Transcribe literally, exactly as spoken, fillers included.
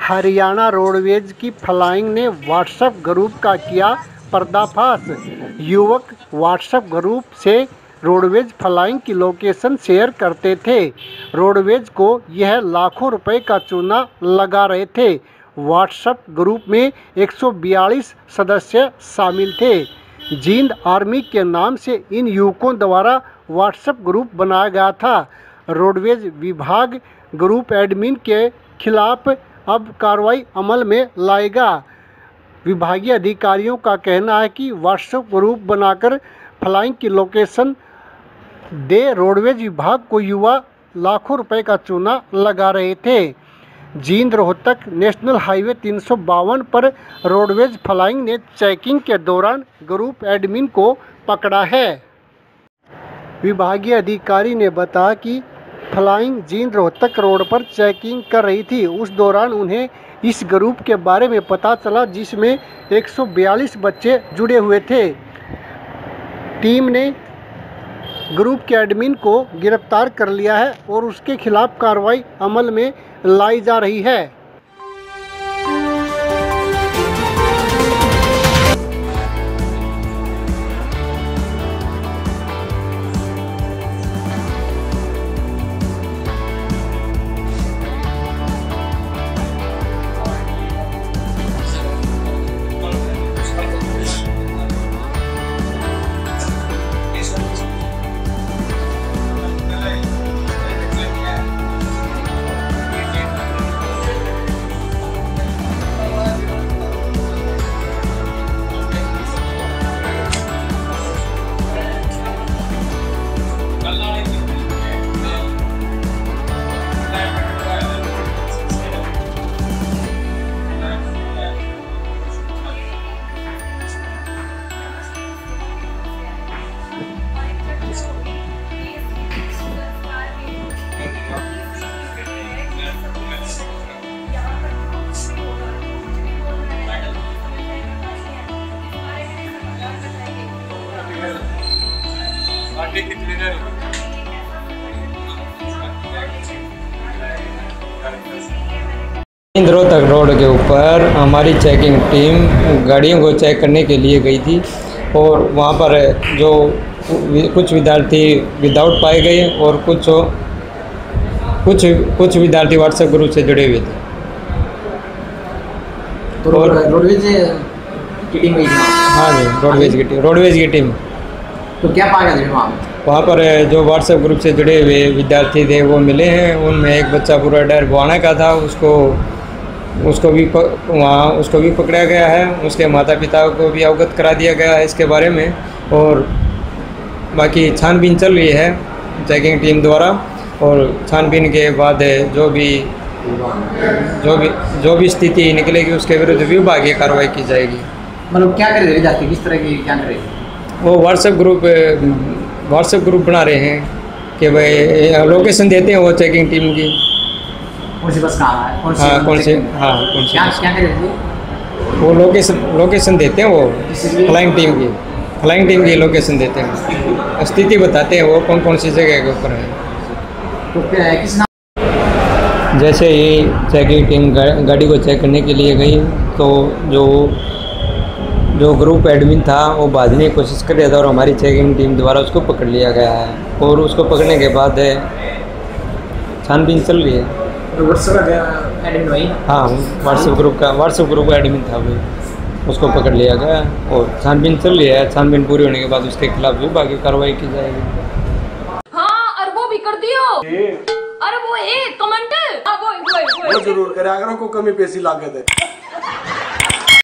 Haryana roadways की flying ने WhatsApp group का किया पर्दाफाश। युवक व्हाट्सएप ग्रुप से रोडवेज फ्लाइंग की लोकेशन शेयर करते थे। रोडवेज को यह लाखों रुपए का चूना लगा रहे थे। व्हाट्सएप ग्रुप में एक सौ बयालीस सदस्य शामिल थे। जींद आर्मी के नाम से इन युवकों द्वारा व्हाट्सएप ग्रुप बनाया गया था। रोडवेज विभाग ग्रुप एडमिन के खिलाफ अब कार्रवाई अमल में लाएगा। विभागीय अधिकारियों का कहना है कि व्हाट्सएप ग्रुप बनाकर फ्लाइंग की लोकेशन दे रोडवेज विभाग को युवा लाखों रुपए का चूना लगा रहे थे। जींद रोहतक नेशनल हाईवे तीन सौ बावन पर रोडवेज फ्लाइंग ने चेकिंग के दौरान ग्रुप एडमिन को पकड़ा है। विभागीय अधिकारी ने बताया कि फ्लाइंग जींद रोहतक रोड पर चेकिंग कर रही थी। उस दौरान उन्हें इस ग्रुप के बारे में पता चला जिसमें एक सौ बयालीस बच्चे जुड़े हुए थे। टीम ने ग्रुप के एडमिन को गिरफ्तार कर लिया है और उसके खिलाफ कार्रवाई अमल में लाई जा रही है। जींद रोहतक रोड के ऊपर हमारी चेकिंग टीम गाड़ियों को चेक करने के लिए गई थी और वहाँ पर जो कुछ विद्यार्थी विदाउट पाए गए और कुछ कुछ कुछ विद्यार्थी व्हाट्सएप ग्रुप से जुड़े हुए थे। तो और रोडवेज की टीम गई थी? हाँ जी, रोडवेज की टीम रोडवेज की टीम तो क्या पाया गया वहाँ वहाँ पर जो व्हाट्सएप ग्रुप से जुड़े हुए विद्यार्थी थे वो मिले हैं। उनमें एक बच्चा पूरा डर बुआना का था, उसको उसको भी वहाँ उसको भी पकड़ा गया है। उसके माता पिता को भी अवगत करा दिया गया है इसके बारे में और बाकी छानबीन चल रही है चेकिंग टीम द्वारा और छानबीन के बाद जो भी जो भी जो भी स्थिति निकलेगी उसके विरुद्ध विभागीय कार्रवाई की जाएगी। मतलब क्या करेंगे जाती किस तरह की क्या करेंगे? वो व्हाट्सएप ग्रुप व्हाट्सएप ग्रुप बना रहे हैं कि भाई लोकेशन देते हैं वो चेकिंग टीम की। कौन सी बस कहाँ है? कौन सी हाँ कौन से हाँ कौन सी क्या क्या करेंगे? वो लोकेशन लोकेशन देते हैं वो फ्लाइंग टीम की फ्लाइंग टीम की लोकेशन देते हैं, स्थिति बताते हैं वो कौन कौन सी जगह के ऊपर है। तो क्या किस नाम? जैसे ही चेकिंग टीम गाड़ी को चेक करने के लिए गई तो जो जो ग्रुप एडमिन था वो भागने की कोशिश कर रहा था और हमारी चेकिंग टीम द्वारा उसको पकड़ लिया गया है और उसको पकड़ने के बाद छानबीन चल रही है। तो व्हाट्सएप एडमिन भाई? हाँ, व्हाट्सएप ग्रुप का व्हाट्सएप ग्रुप का एडमिन था वो, उसको पकड़ लिया गया और छानबीन चल रही है। छानबीन पूरी होने के बाद उसके खिलाफ विभागीय कार्रवाई की जाएगी। हाँ, और वो भी कर दियो। अरे वो एक कमेंट, हाँ वो वो वो जरूर करे अगर को कमी पेशी लागत है।